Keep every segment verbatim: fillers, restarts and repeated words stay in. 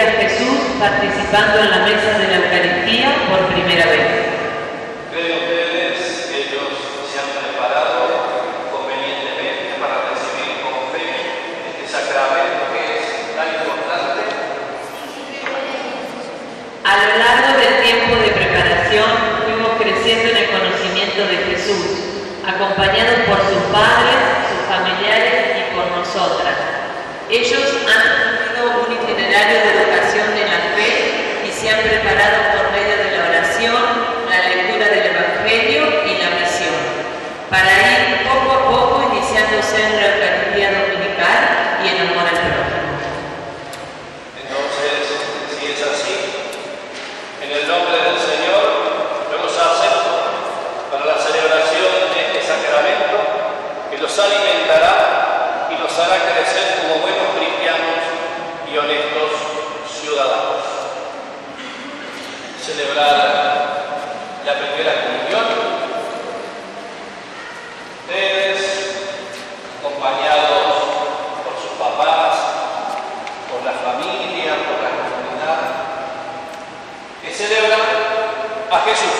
a Jesús participando en la mesa de la Eucaristía por primera vez. ¿Creen ustedes que ellos se han preparado convenientemente para recibir con fe este sacramento que es tan importante? A lo largo del tiempo de preparación fuimos creciendo en el conocimiento de Jesús, acompañados por sus padres, sus familiares y por nosotras. Ellos han tenido un itinerario de educación en la fe y se han preparado por medio de la oración, la lectura del Evangelio y la misión, para ir poco a poco iniciándose en la Eucaristía dominical y en amor al prójimo. Entonces, si es así, en el nombre del Señor, los acepto para la celebración de este sacramento que los alimentará y los hará crecer como buenos cristianos y honestos ciudadanos. Celebrar la primera comunión, ustedes, acompañados por sus papás, por la familia, por la comunidad, que celebran a Jesús.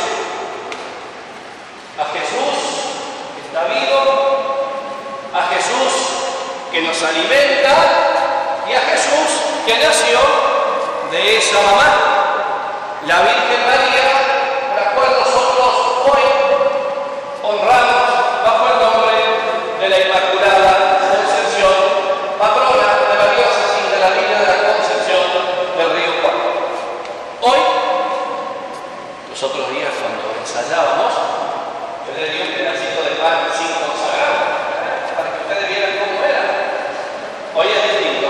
A Jesús que está vivo, a Jesús que nos alimenta y a Jesús que nació de esa mamá, la Virgen María, la cual nosotros hoy honramos bajo el nombre de la Inmaculada Concepción, patrona de la diócesis de la Villa de la Concepción del Río Cuarto. Hoy, los otros días cuando ensayábamos, yo le di un pedacito de pan sin consagrar, para que ustedes vieran cómo era. Hoy es distinto.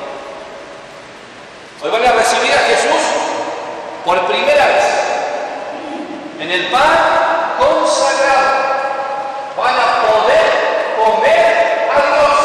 Hoy van a recibir a Jesús por primera vez en el pan consagrado. Van a poder comer a Dios.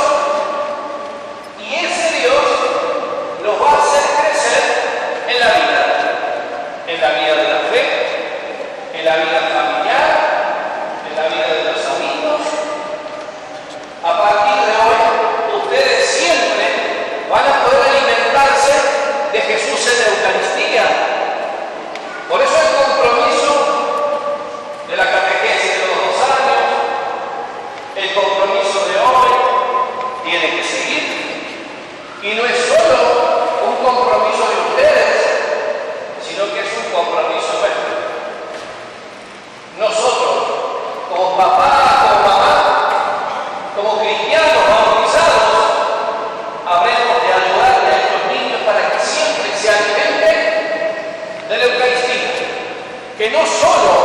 Y ese Dios los va a hacer crecer en la vida. En la vida de la fe, en la vida familiar, en la vida de los amigos. A partir de hoy, ustedes siempre van a poder alimentarse de Jesús en la Eucaristía. Por eso el compromiso de la catequesis de los dos años, el compromiso de hoy, tiene que seguir. Y no es solo un compromiso de ustedes, sino que es un compromiso nuestro. Nosotros, como papá, como mamá, como cristianos bautizados, habremos de ayudarle a estos niños para que siempre se alimenten de la Eucaristía, que no solo